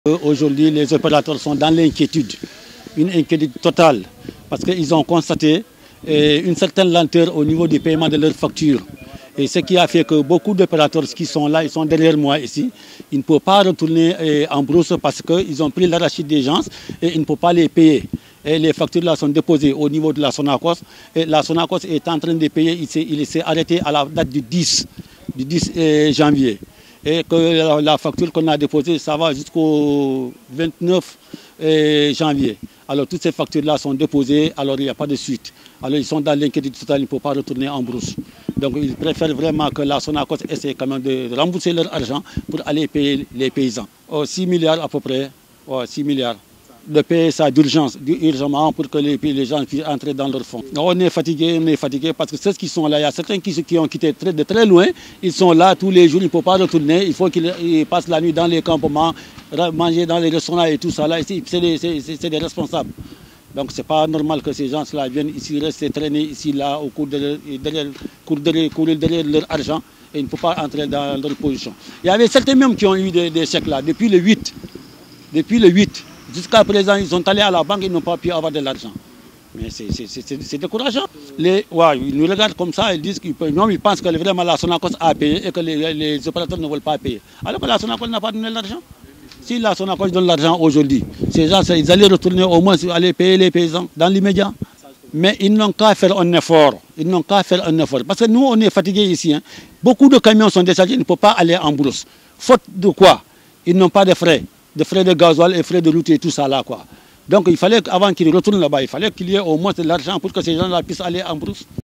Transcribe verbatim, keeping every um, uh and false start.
Aujourd'hui, les opérateurs sont dans l'inquiétude, une inquiétude totale, parce qu'ils ont constaté une certaine lenteur au niveau du paiement de leurs factures. Et ce qui a fait que beaucoup d'opérateurs qui sont là, ils sont derrière moi ici, ils ne peuvent pas retourner en brousse parce qu'ils ont pris l'arachide des gens et ils ne peuvent pas les payer. Et les factures là sont déposées au niveau de la Sonacos. Et la Sonacos est en train de payer, il s'est arrêté à la date du dix janvier. Et que la facture qu'on a déposée, ça va jusqu'au vingt-neuf janvier. Alors toutes ces factures-là sont déposées, alors il n'y a pas de suite. Alors ils sont dans l'inquiétude totale, ils ne peuvent pas retourner en brousse. Donc ils préfèrent vraiment que la Sonacos essaie quand même de rembourser leur argent pour aller payer les paysans. Oh, six milliards à peu près, oh, six milliards. De payer ça d'urgence, urgemment pour que les, les gens puissent entrer dans leur fonds. On est fatigué, on est fatigué parce que ceux qui sont là, il y a certains qui, qui ont quitté très, de très loin, ils sont là tous les jours, ils ne peuvent pas retourner, il faut qu'ils passent la nuit dans les campements, manger dans les restaurants et tout ça là, c'est des, des responsables. Donc c'est pas normal que ces gens-là viennent ici, rester traîner ici là au cours de, derrière, cours derrière, courir derrière leur argent et ils ne peuvent pas entrer dans leur position. Il y avait certains même qui ont eu des, des chèques là, depuis le huit. Depuis le huit. Jusqu'à présent, ils sont allés à la banque, ils n'ont pas pu avoir de l'argent. Mais c'est décourageant. Les, ouais, ils nous regardent comme ça, ils disent qu'ils ils pensent que vraiment la Sonacos a payé et que les, les opérateurs ne veulent pas payer. Alors que la Sonacos n'a pas donné l'argent. Si la Sonacos donne l'argent aujourd'hui, ces gens, ils allaient retourner au moins aller payer les paysans dans l'immédiat. Mais ils n'ont qu'à faire un effort. Ils n'ont qu'à faire un effort. Parce que nous, on est fatigués ici. Hein. Beaucoup de camions sont déchargés, ils ne peuvent pas aller en brousse. Faute de quoi? Ils n'ont pas de frais. de frais de gasoil et frais de route et tout ça là quoi. Donc il fallait qu'avant qu'ils retournent là-bas, il fallait qu'il y ait au moins de l'argent pour que ces gens-là puissent aller en brousse.